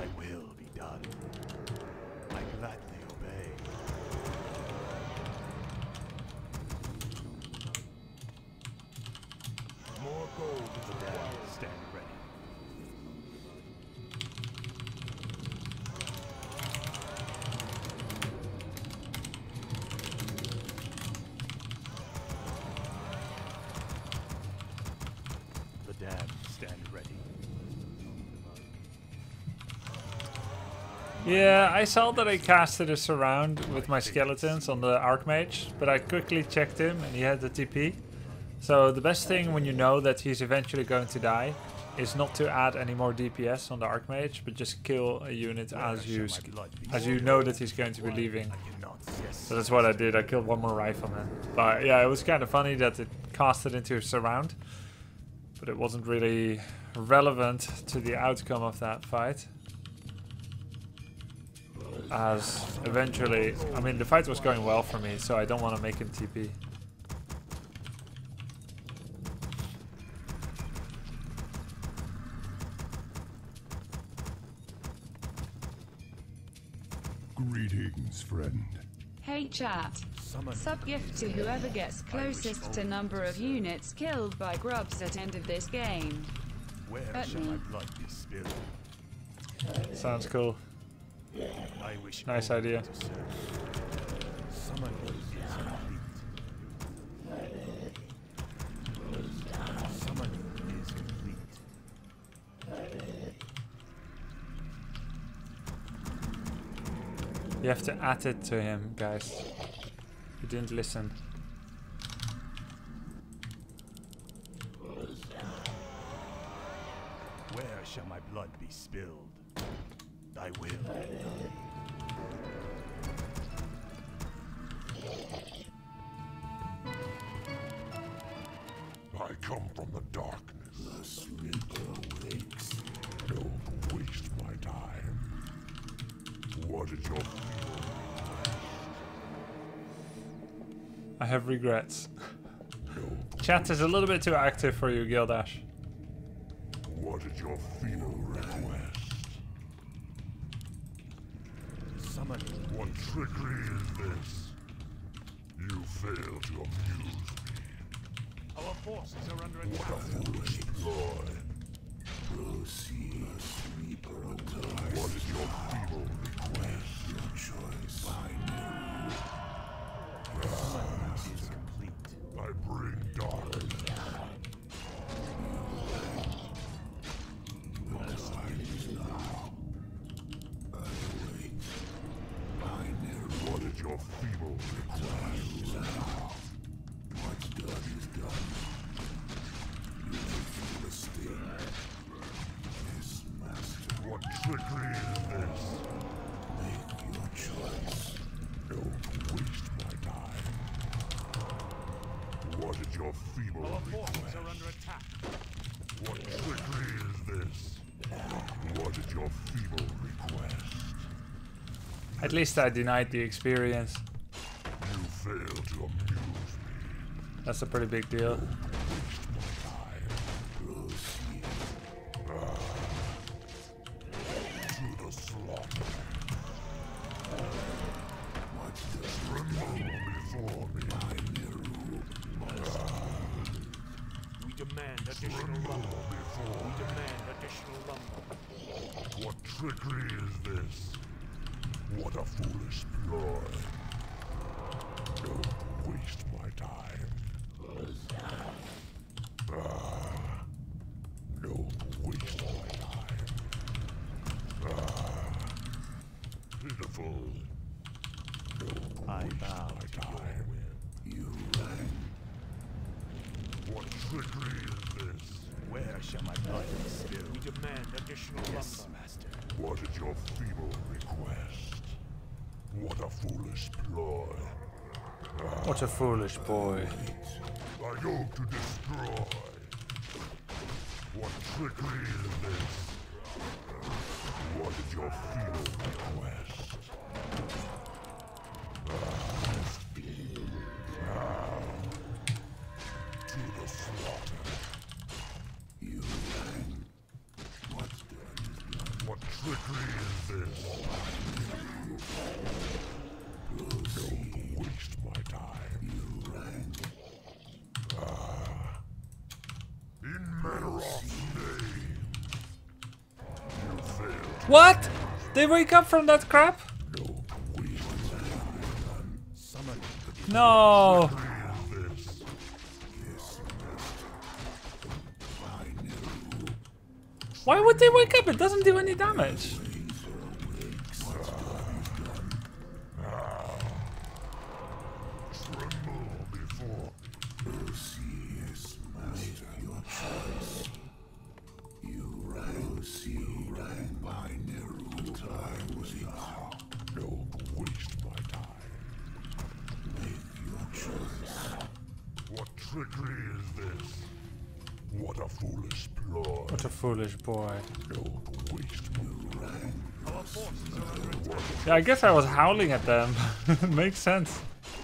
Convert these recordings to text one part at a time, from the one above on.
Thy will be done. I gladly obey. More gold in the dam. Stand ready. The dam. Stand ready. Yeah, I saw that I casted a surround with my skeletons on the Archmage, but I quickly checked him and he had the TP. So the best thing when you know that he's eventually going to die is not to add any more DPS on the Archmage, but just kill a unit as you know that he's going to be leaving. So that's what I did. I killed one more rifleman. But yeah, it was kind of funny that it casted into a surround, but it wasn't really relevant to the outcome of that fight. As eventually, I mean, the fight was going well for me, so I don't want to make him TP. Greetings, friend. Hey chat. Sub-gift to whoever gets closest to number of units killed by grubs at end of this game. Where shall my blood be spilled? Sounds cool. I wish Nice idea. Summon is complete. Summon is complete. You have to add it to him, guys. You didn't listen. Where shall my blood be spilled? Thy will. I come from the darkness. The sleeper wakes. Don't waste my time. What is your feeling? I have regrets. Chat is a little bit too active for you, Gildash. What is your feeble request? Summon. What trickery is this? You fail to amuse me. Our forces are under What a attack. foolish ploy. Proceed, sleeper alive. What is your feeble request? Your choice. Summon is complete. I bring darkness. What is your feeble request? What's done is done. You may feel the sting. Yes, master. What trickery is this? Make your choice. Don't waste my time. What is your feeble Our forces request? are under attack. What trickery is this? What is your feeble request? At least I denied the experience. You fail to amuse me. That's a pretty big deal. Waste my time. Proceed. To the slaughter. What's this? Tremble before me. We demand additional Tremble lumber. before We me. demand additional lumber. What trickery is this? What a foolish ploy. Don't waste my time. Don't waste my time. Pitiful. Don't I waste bow my to time. You rang. What trickery is this? Where shall my blood be spilled? We demand additional lumber. Master. What is your feeble request? What a foolish ploy. What a foolish boy. I go to destroy. What trickery is this? What is your feeble request? To the slaughter. You rang. What's done is done. What trickery is this? Don't waste my time. In Meadows' name. You failed. What? They wake up from that crap? No. Why would they wake up? It doesn't do any damage. Trickery is this? What a foolish ploy. What a foolish boy. Don't waste my time. Yeah, I guess I was howling at them. Makes sense.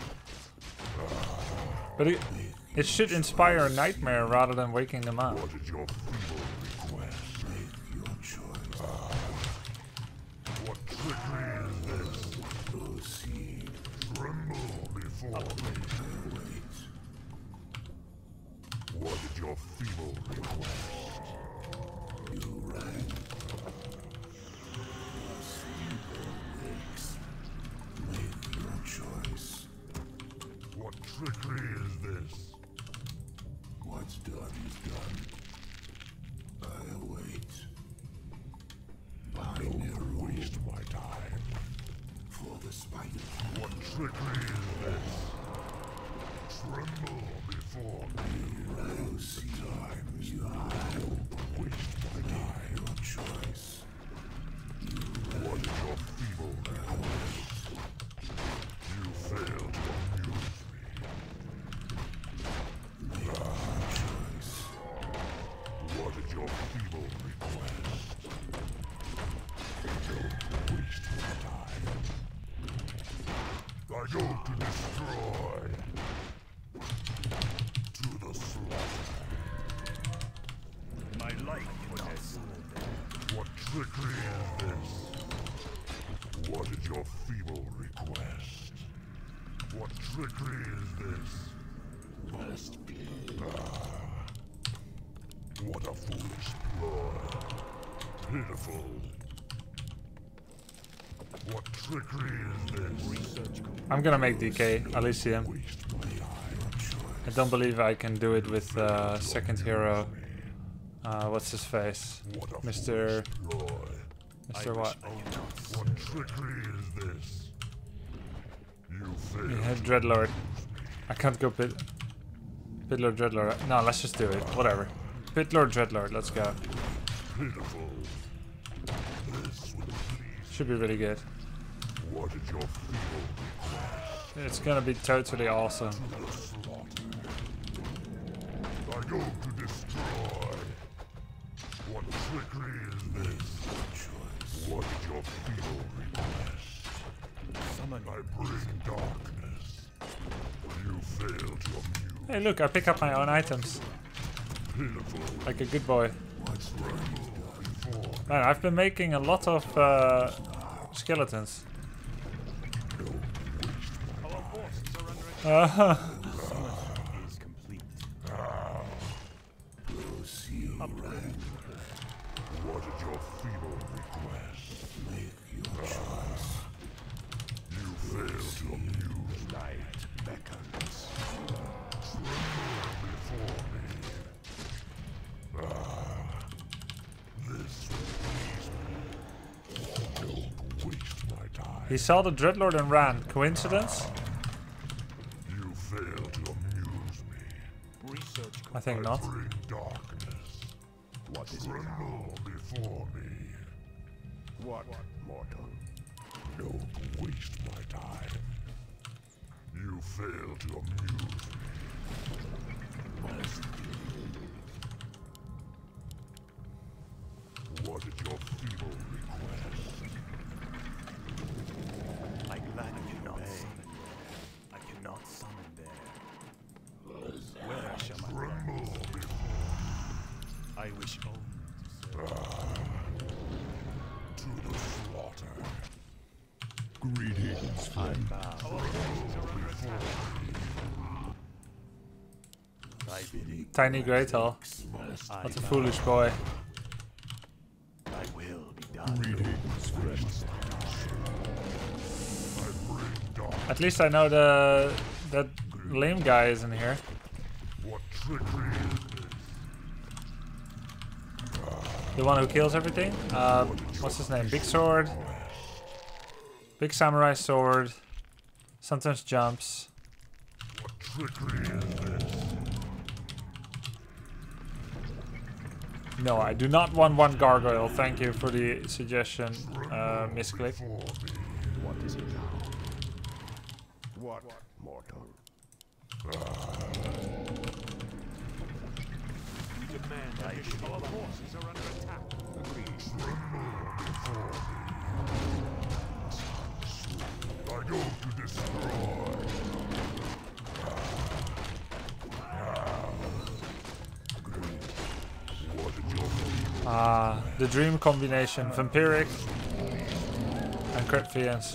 But it should inspire a nightmare rather than waking them up. What is your feeble request? Make your choice. What trickery is this? Proceed. Tremble before me. What is your feeble request? You rang. Make your choice. What trickery is this? What's done is done. I await. Don't waste my time. For the spider. What trickery is this? Tremble before me. Rouse time. You don't waste my time. Your choice. What is your feeble request? You failed to amuse me. Make your choice. What is your feeble request? Don't waste my time. I go to destroy. To the slaughter. My life was as what trickery is this? What is your feeble request? What trickery is this? Must be. What a foolish ploy. Pitiful. What trickery is this? I'm gonna make DK Elysium. I don't believe I can do it with second hero. What's his face? Mr. What? What trickery is this? You failed. He had Dreadlord. I can't go Pitlord Dreadlord. No, let's just do it. Whatever. Pitlord Dreadlord, let's go. Pitiful. This will please. Should be really good. What is your feeble request? It's gonna be totally awesome. I go to destroy. What trickery is this? What is your feeble request? Summon. I bring darkness. You fail to amuse. Hey, look, I pick up my own items. Pitiful. Like a good boy. What's before? Man, I've been making a lot of skeletons. Is complete. What is your feeble request? Make your choice. You fail to amuse. Light beckons. Tremble before me. This will please me. Don't waste my time. He saw the Dreadlord and ran. Coincidence? You fail to amuse me. Research. I think not. Bring darkness. What is it? Tremble before me. What, mortal? Don't waste my time. You fail to amuse me. What is your feeble request? I gladly cannot summon. I cannot summon there. Where shall I Tremble before I wish only to Greetings, friend. Tiny Great Hall. What a foolish boy. I will be done. Greetings, friend. At least I know that lame guy isn't here. What trickery is this? The one who kills everything. What's his name? Big sword. Big samurai sword. Sometimes jumps. What trickery is this? No, I do not want one gargoyle. Thank you for the suggestion, misclick. What is it now? What, mortal? We demand that our forces are under attack. Agreed. I go to destroy. The dream combination. Vampiric and Crypt Fiends.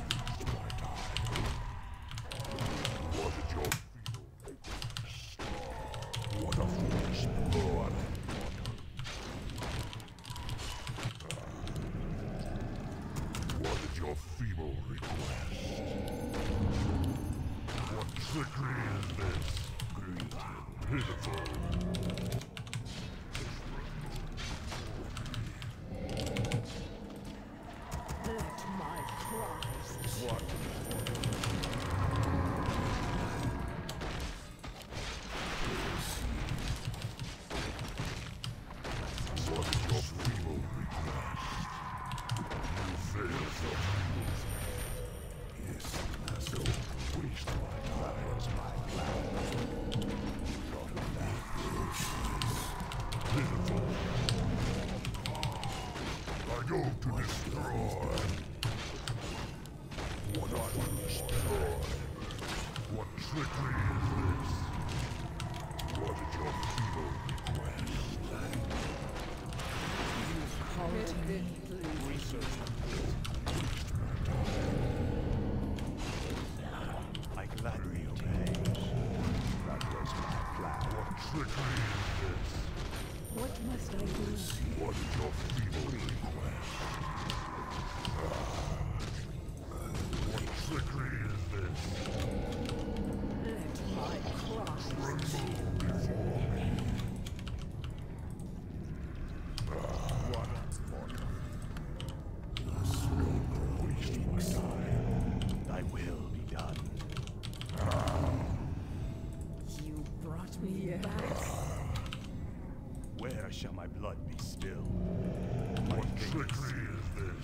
What is your feeble request? What trickery is this? Pitiful. I gladly obey. That was my plan. What trickery is this? What must I do? What is your feeble request? What trickery is this? Let my cross Tremble before me. What, mortal? Waste my time. Thy will be done. you brought me back. Where shall my blood be spilled? What trickery is this?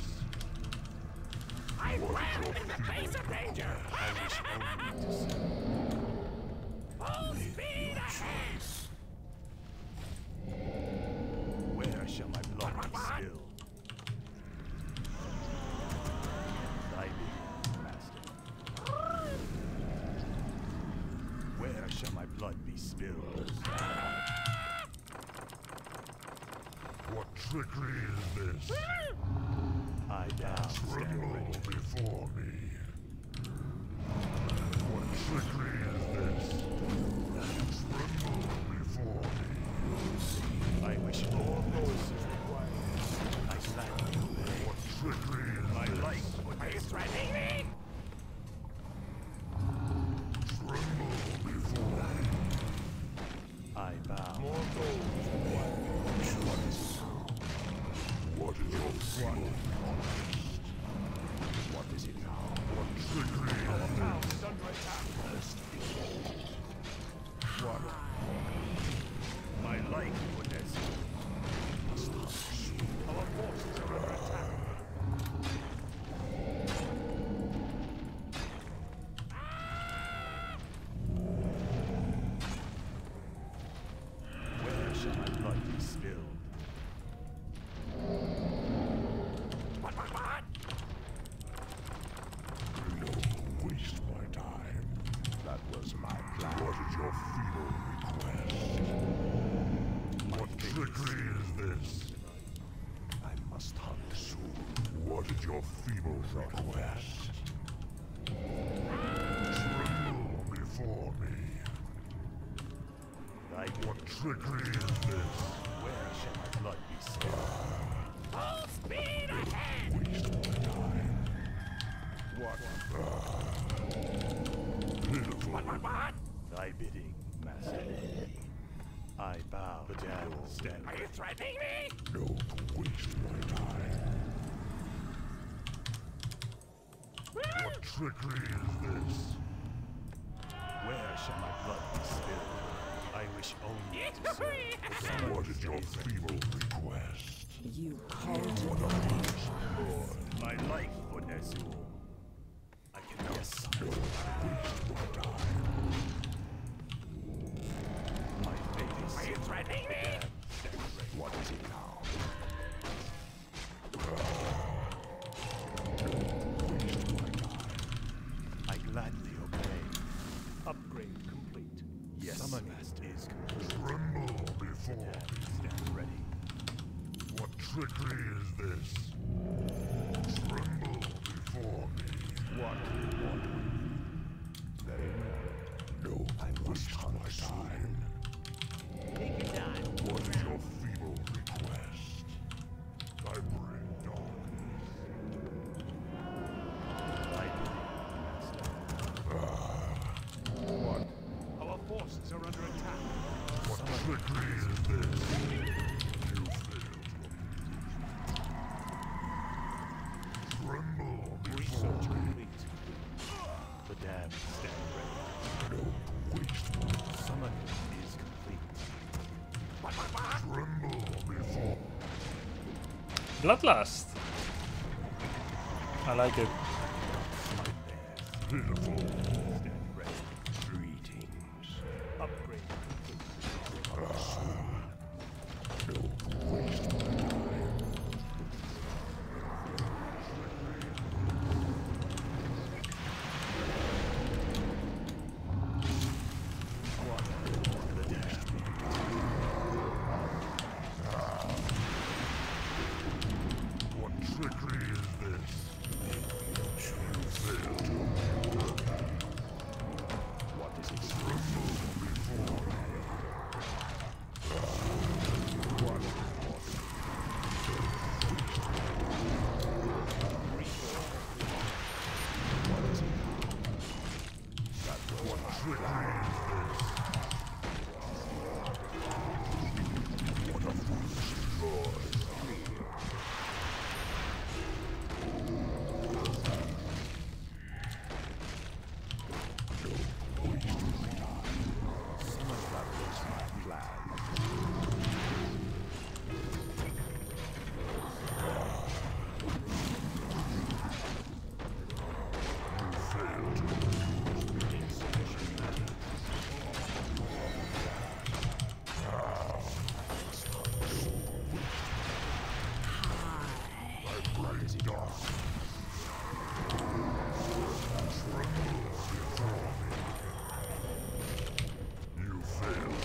I ran in the face of danger. I wish only to see. Full speed ahead. Where shall my blood be spilled? Thy bidding, master. Where shall my blood be spilled? What trickery is this? I down stand Tremble ready. before me. What trickery is this? Tremble before me. I wish all forces required. I gladly obey. What trickery is My this? life would be Threatening me? Tremble before me. I bow. More gold. What is your feeble? What is it now? What trickery is this? What? My life would as our forces are under attack. Where shall my blood be spilled? No, waste my time. That was my plan. What is your feeble request? What trickery is this? I must hunt soon. What What is your feeble request? Tremble before me. What trickery is this? Where shall my blood be spilled? Full speed ahead! Waste my time. What? Pitiful. What? Thy bidding, master. I bow down. Stand. Are you threatening me? Don't waste my time. What trickery is this? Where shall my blood be spilled? I wish only to serve. What is your feeble request? You called What a foolish boy. My life for Nezul. I cannot suffer. Don't waste my time. My fate is Are you threatening me? What is it now? I gladly obey. Upgrade complete. Yes, summon master is complete. Tremble before me. Stand ready. What trickery is this? Tremble before me. What? Very well. No, I must my time. Take your time. What is your feeble request? I bring darkness. Thy bidding, master. What? Our forces are under attack. What trickery is this? You failed. Tremble before Research me. complete. The damned stand ready. Don't waste my Summoning is complete. tremble before Bloodlust. I like it. pitiful. Stand ready. Greetings. Upgrade complete. Don't waste my time. What trickery is this? You failed. What is it? Tremble before me. What trickery is this? What a foolish boy. Someone ravaged my plan. What is it off? Tremble before me. You failed.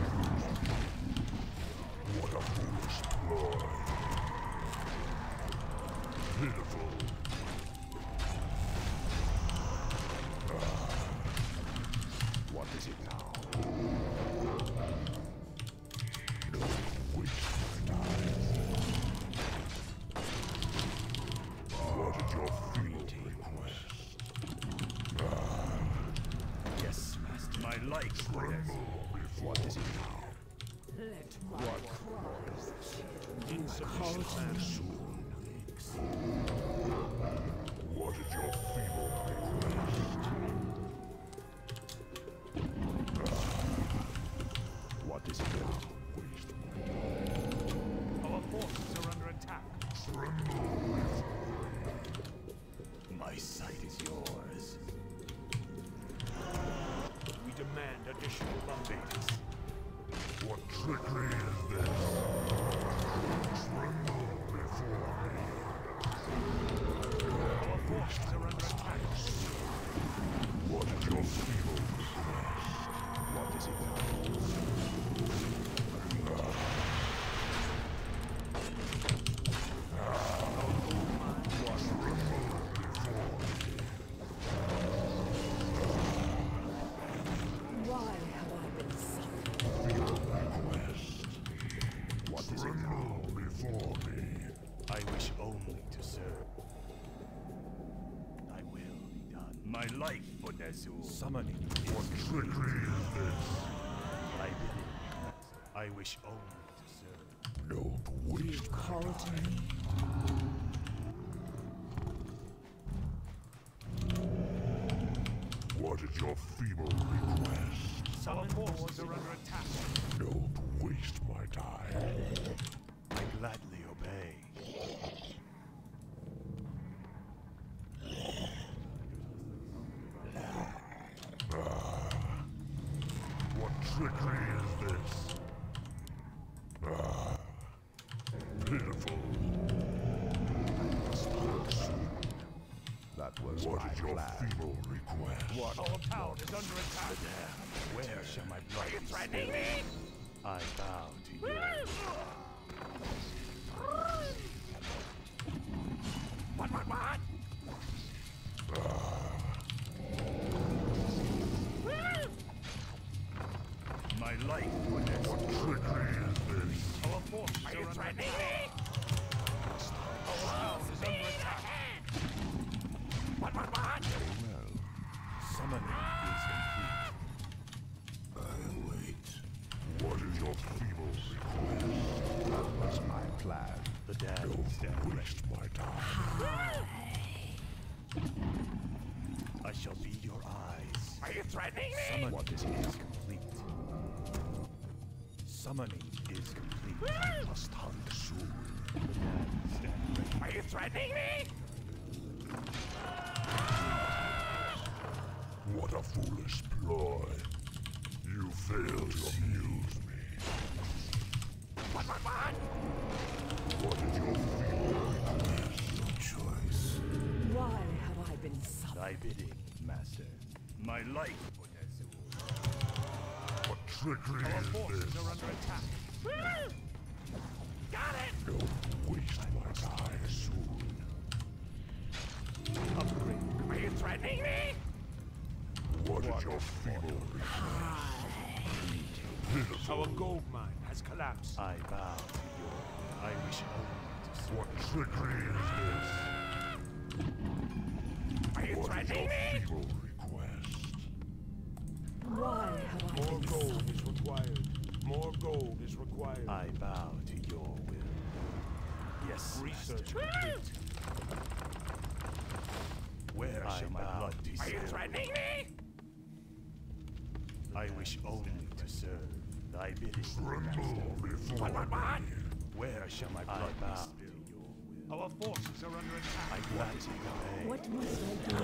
What a foolish ploy. Pitiful. What is it now? Don't waste my time. What is your feeble request? Yes, master. My life for Tremble Nezul. before What is it now? Let my cries Insufficient man. What is your feeble request? What is it now? Waste Our forces are under attack. tremble before My sight is yours. We demand additional updates. what trickery is this? Tremble before me. Our forces are under attack. What is your feeble request? What is it now? What before me. I wish only to serve. Thy will be done. My life for Nezul. Summoning. What trickery is this? Thy bidding. I wish only to serve. Don't waste You call to me. What is your feeble request? Our forces are under attack. Don't waste my time. I gladly obey. What trickery is this? Pitiful. That was What my is your plan. feeble request? Our town is under attack. Where shall my blood be spilled? I bow to you. What? My life for this. What trickery is this? Our forces are under attack. Our house is under attack. What? Summoning is complete. I wait. What is your feeble request? That was my plan. The dead Don't stand ready. waste my time. I shall be your eyes. Are you threatening me? Summoning is complete. Summoning is complete. I must hunt soon. The dead stand ready. Are you threatening me? What a foolish ploy. You failed to amuse me. What? What is your feeble request? Your choice. Why have I been summoned? Thy bidding, master. My life for Nezul. What trickery Our is forces this? are under attack. Got it! Don't waste my time soon. Upgrade. Are you threatening me? What is your feeble request? Pitiful. Our gold mine has collapsed. I bow to your. I wish only to serve. What trickery is this? Are you What is threatening your me? feeble request? Why have I More been gold summoned? is required. More gold is required. I bow to your will. Yes, Research master. complete. Where shall my blood be Are you spilled? threatening me? I wish only to serve. Thy bidding, Tremble before What? me. Where shall my blood be spilled? To your will. Our forces are under attack. I gladly obey. What must I do?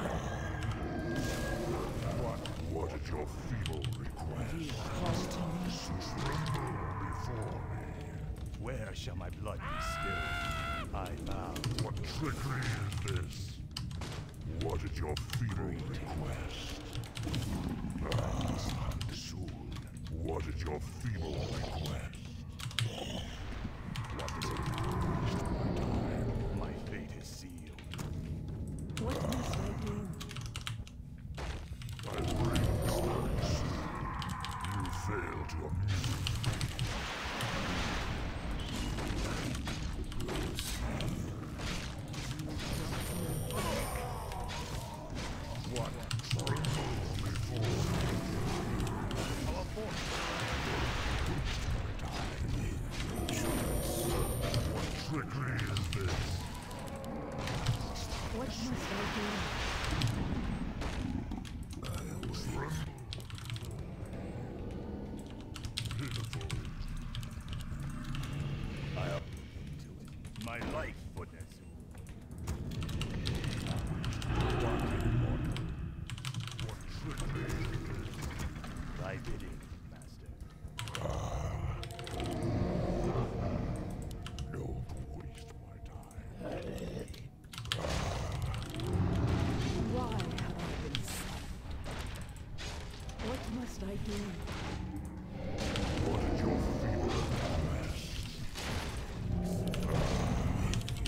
What is your feeble request? You call to me. Tremble before me. Where shall my blood be spilled? I bow. What trickery is this? What is your feeble request? Hunt soon. What is your feeble request? What is it? My fate is sealed. What must I do? I bring stark soon. You fail to amuse me. What? Tremble before me. Our forces. What trickery is this? What must I do? Tremble. Pitiful. I up to it. My life for Nezul. What trickery is this? Thy bidding, master. Don't waste my time. Why have I been summoned? What must I do? What is your feeble request?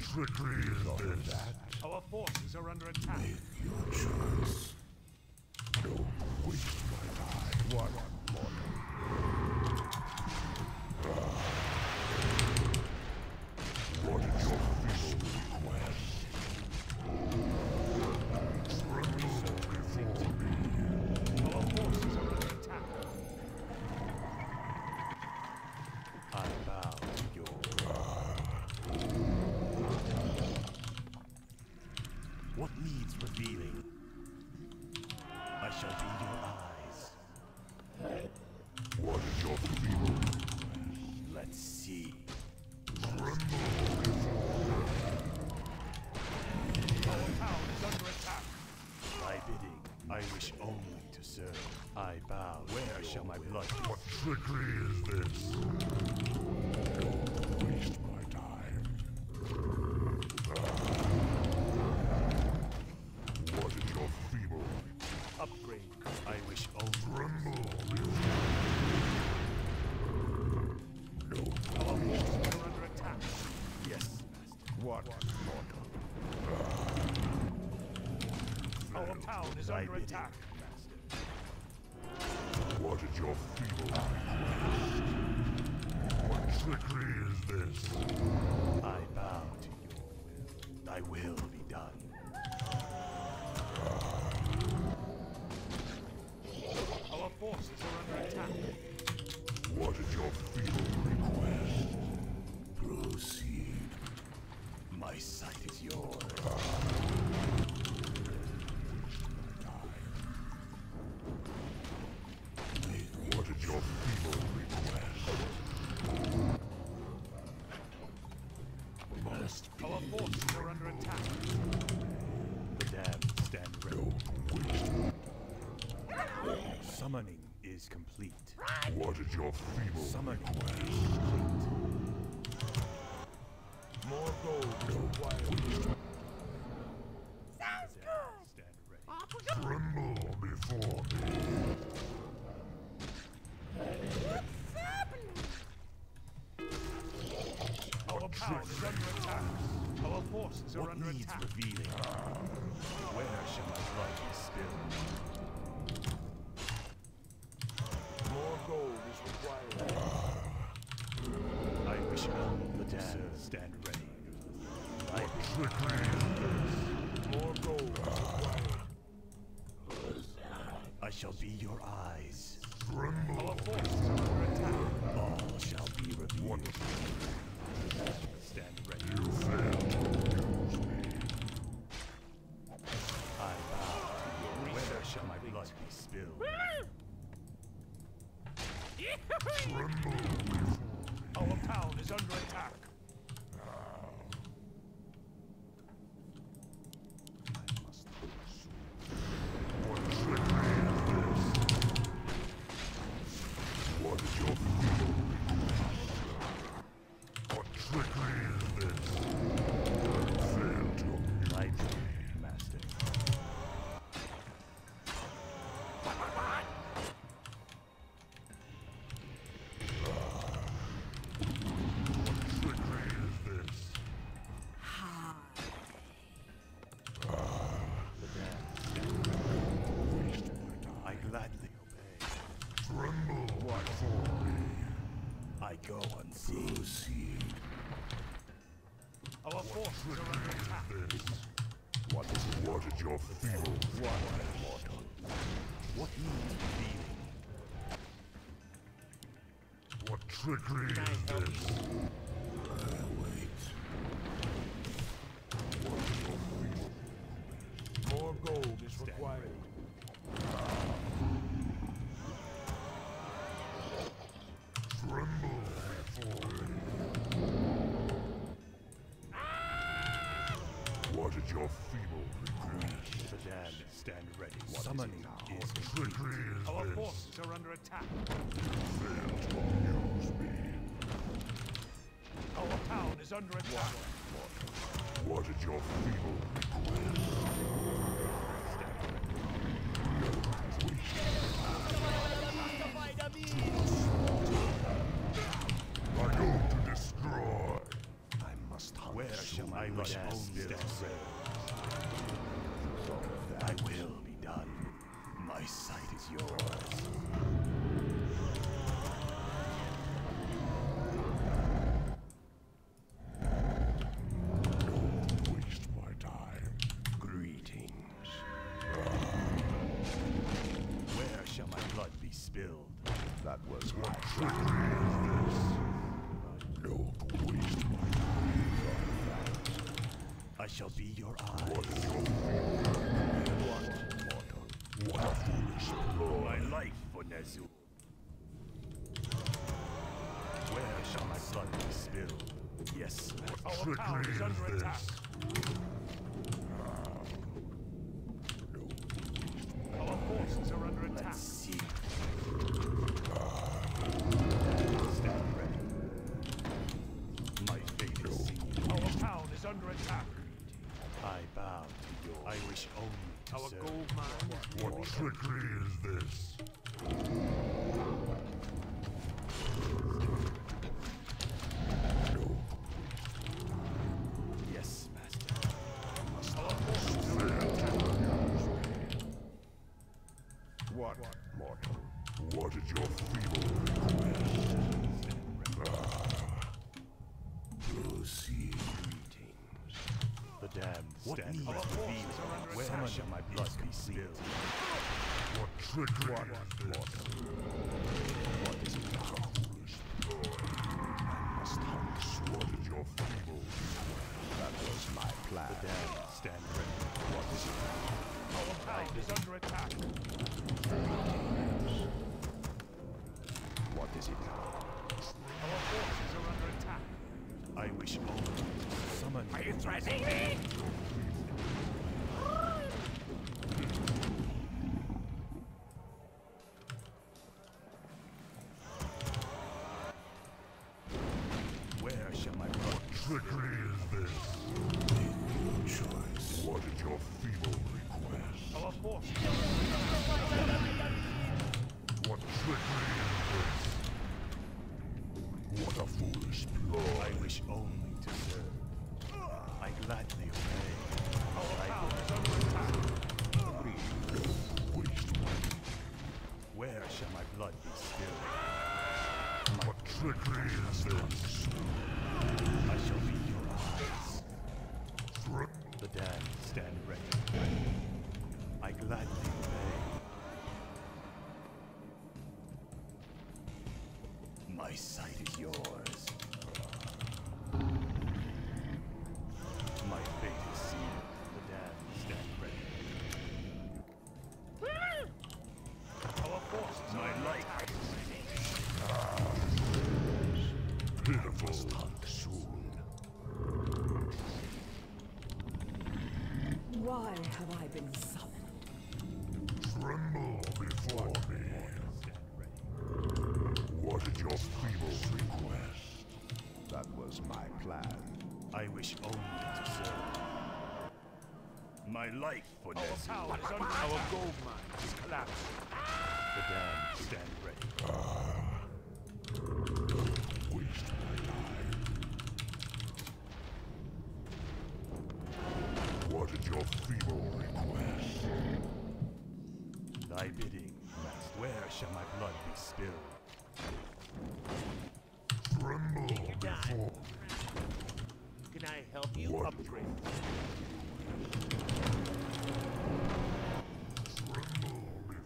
trickery is this? Our forces are under attack. Make your choice. Don't waste my time. What mortal? What is your feeble request? Tremble before me. Our forces are under attack. I bow to your What needs revealing? I shall be your eyes. What is your feeble request? Let's see. Our town is under attack. My bidding, I wish only to serve. I bow. Where shall my blood be? What trickery is this? Don't waste my time. What is your feeble? Upgrade. I wish only. Tremble. No. Our forces are under attack. Yes, master. What mortal? Our town is My under bidding, attack. master. What is your feeble request? What trickery is this? I bow to your will. Thy will be done. Our forces are under attack. What is your feeble request? Proceed. My sight is yours. What is your feeble request? Must be. Our forces are under attack. The damned stand ready. Don't waste. Summoning is complete. What is your feeble Summoning request? is complete. More gold is required. Sounds good. Stand ready. Tremble before me. Our town is under attack. Our forces are What under needs attack. revealing? Where shall my blood be spilled? More gold is required. I wish only the damned stand ready. I Trickery is this. More gold is required. I shall be your eyes. Tremble. Our forces are under attack. All shall be revealed. Stand ready. You failed to use me. I bow to your where shall my blood be spilled? Tremble before me. Our town is under attack. What trickery is this? What is your feeble request? What trickery is this? Fail to amuse Light, me. master. What trickery is this? Waste my time. I gladly obey. Tremble before me. I go unseen. Proceed. Our forces are under attack. This. What is your feeble? What mortal? What needs revealing? What trickery is this? I wait. What is your feeble? More gold is required. Tremble before me. What is your feeble request? The damned stand ready. Summoning is What complete. trickery is Our this? forces are under attack. Fail to amuse me. Our town is under attack. What is your feeble request? I go to destroy. I must hunt. Where shall my I wish only to serve. I will be done. My sight is yours. Don't waste my time. Greetings. Where shall my blood be spilled? That was my trickery is this. Don't waste my time. I shall be your eyes. What is your What, mortal? What a foolish ploy. My life for Nezu. Where shall my blood be spilled? Yes, master. Our town is under attack. Our forces are under attack. Let's see. Stand ready. My fate is sealed. Our town is under attack. I bow to yours. I wish only to Our serve. gold mine. What trickery is this? Yes, master. Our forces are under attack. What, mortal? What is your feeble request? Proceed. Greetings. The damned stand Our ready. forces are under Where attack. shall my blood be spilled? What trickery is this? What is it now? What is your feeble request? That was my plan. The damned stand ready. What is it now? Our town is under attack. What is it now? Our forces are under attack. I wish only to summon. Are you threatening me? Where shall my blood be Trickery is this? Make your choice. What is your feeble request? Our forces are under attack. What trickery is this? What a foolish ploy. I wish only to serve. I gladly obey. Our town is under attack. Waste my Where shall my blood be spilled? What trickery is this? I shall be your eyes. Tremble. The damned stand ready. I gladly obey. My sight is yours. My fate is sealed. The damned stand ready. Our forces are under attack. Pitiful. Soon. Why have I been summoned? Tremble before me. Stand ready. What is your feeble request? That was my plan. I wish only to serve. My life for Our Nezu. town is under attack. Our gold mine is collapsing. The damned stand ready. Waste my time. What is your feeble request? Thy bidding, master. Where shall my blood be spilled? Tremble before. Can I help you What? upgrade? Tremble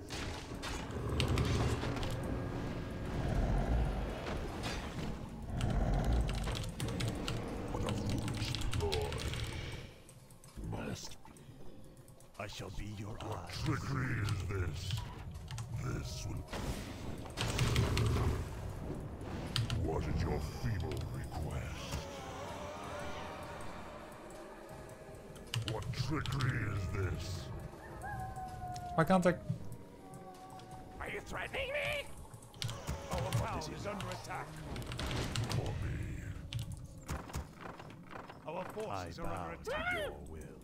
before. What a foolish ploy. Must be. I shall be your eyes. Trickery is this? This will. What is your feeble request? What trickery is this? Why can't I? Are you threatening me? Our town is under attack. For me. Our I forces are bow under to attack. your will.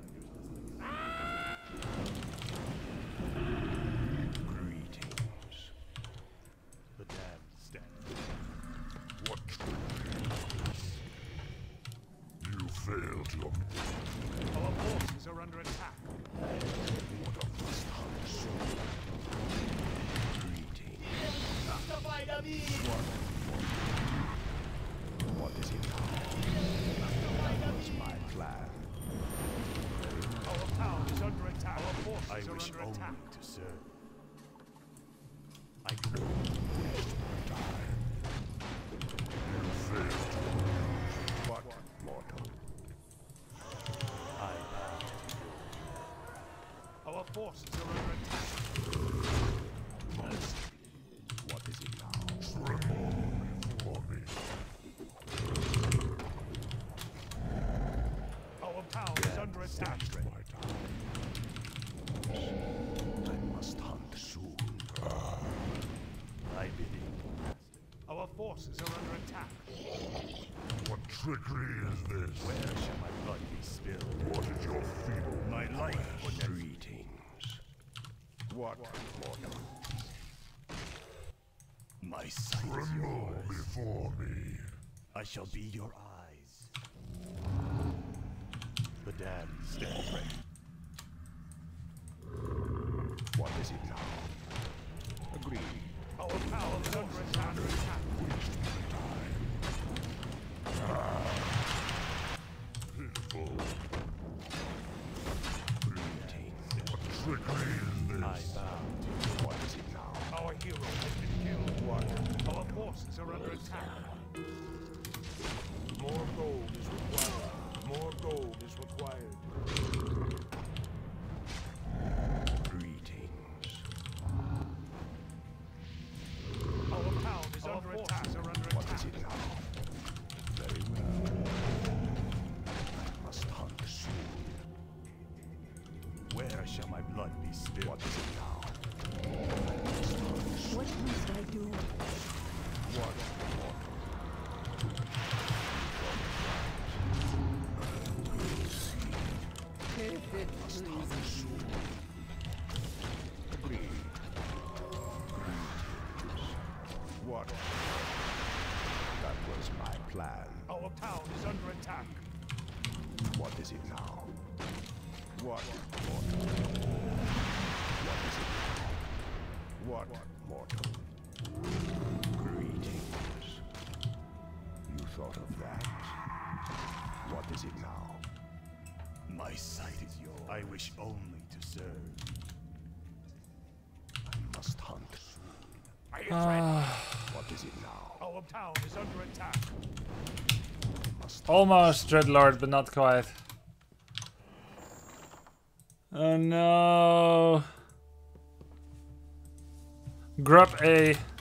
Greetings. The damned stand. What trickery is this? You failed Our forces are under attack. What is it now? That was my plan. Our town is under attack. Our forces I are wish under only attack. to serve. I do not What mortal? I bow. Our forces are under attack. What is it now? Tremble before me. Our town is under attack. My time. I must hunt soon. I bidding. Our forces are under attack. What trickery is this? Where shall my blood be spilled? What is your feeble? My life for next. Greetings. What mortal? My sight is Tremble yours. before me. I shall be your eyes. The damned stand ready. What is it now? Agreed. Our town is under attack. What trickery is this? I bow. What is it now? Our hero has been killed. What? Our forces are under attack. More gold is required. More gold is required. Greetings. Our town is under attack. What is it now? Very well. I must hunt soon. Where shall my blood be spilled? What is it now? What must I do? What? If it pleases you. Agreed. What? That was my plan. Our town is under attack. What is it now? What mortal? What is it now? What mortal? Greetings. You thought of that? What is it now? My sight is yours. I wish only to serve. I must hunt soon. Are you threatened? What is it now? Our town is under attack. Almost Dreadlord, but not quite. Oh no. Grub A.